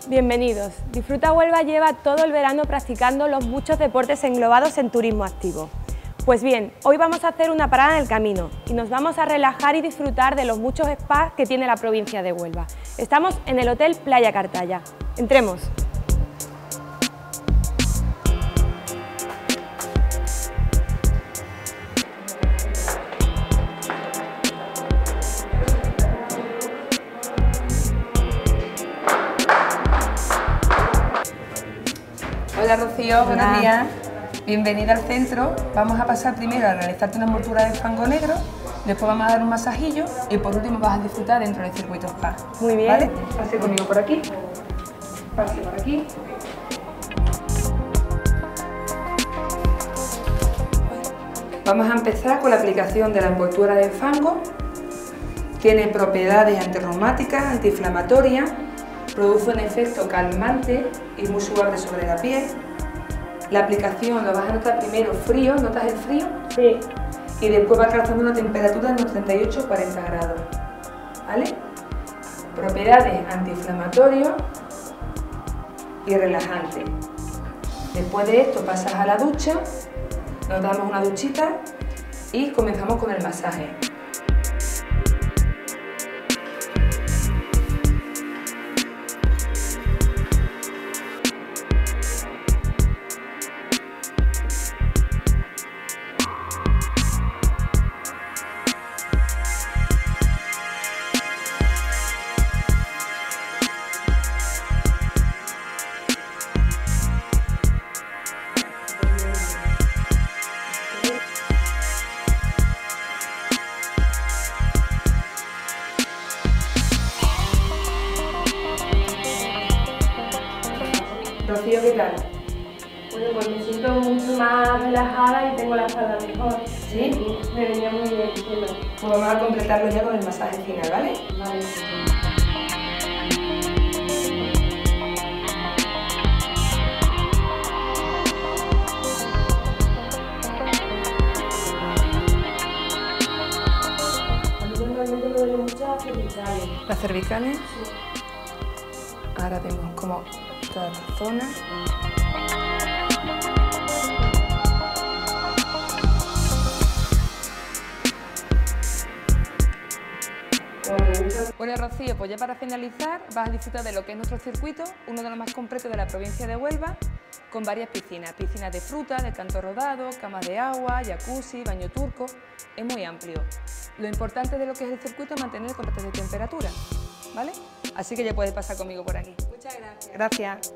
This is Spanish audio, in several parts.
Bienvenidos. Disfruta Huelva lleva todo el verano practicando los muchos deportes englobados en turismo activo. Pues bien, hoy vamos a hacer una parada en el camino y nos vamos a relajar y disfrutar de los muchos spas que tiene la provincia de Huelva. Estamos en el Hotel Playa Cartaya. Entremos. Hola Rocío, buenos días. Bienvenida al centro. Vamos a pasar primero a realizarte una envoltura de fango negro, después vamos a dar un masajillo y por último vas a disfrutar dentro del circuito spa. Muy bien. ¿Vale? Pase conmigo por aquí. Pase por aquí. Vamos a empezar con la aplicación de la envoltura de fango. Tiene propiedades antirreumáticas, antiinflamatorias, produce un efecto calmante y muy suave sobre la piel. La aplicación lo vas a notar primero frío, ¿notas el frío? Sí. Y después va alcanzando una temperatura de unos 38-40 grados. ¿Vale? Propiedades antiinflamatorias y relajantes. Después de esto pasas a la ducha, nos damos una duchita y comenzamos con el masaje. Rocío, ¿qué tal? Bueno, pues me siento mucho más relajada y tengo la espalda mejor. ¿Sí? Me venía muy bien diciendo. Pues vamos a completarlo ya con el masaje final, ¿vale? Vale. A mí normalmente me duele mucho las cervicales. Las cervicales. Sí. Ahora vemos como toda la zona. Bueno, Rocío, pues ya para finalizar vas a disfrutar de lo que es nuestro circuito, uno de los más completos de la provincia de Huelva, con varias piscinas. Piscinas de fruta, de canto rodado, camas de agua, jacuzzi, baño turco. Es muy amplio. Lo importante de lo que es el circuito es mantener el control de temperatura, ¿vale? Así que ya puedes pasar conmigo por aquí. Muchas gracias. Gracias.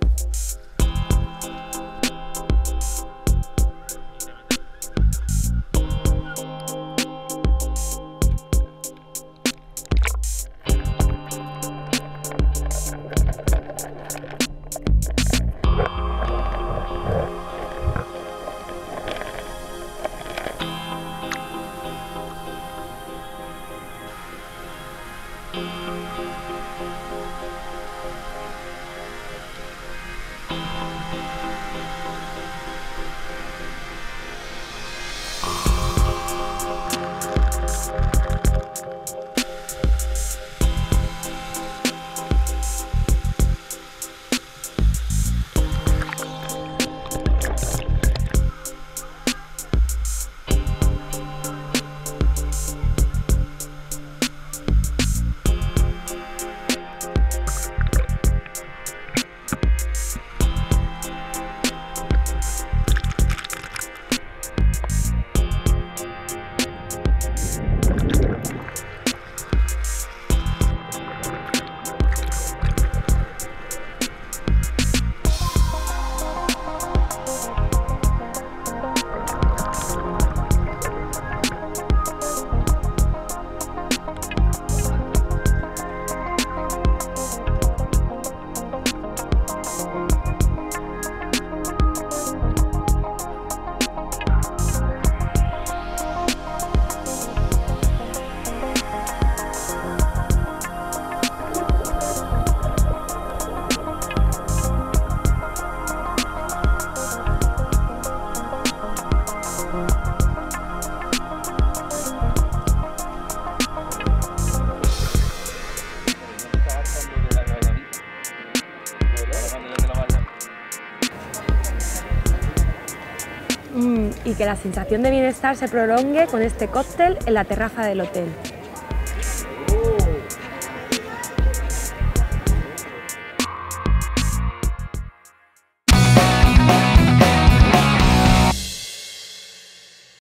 y que la sensación de bienestar se prolongue con este cóctel en la terraza del hotel.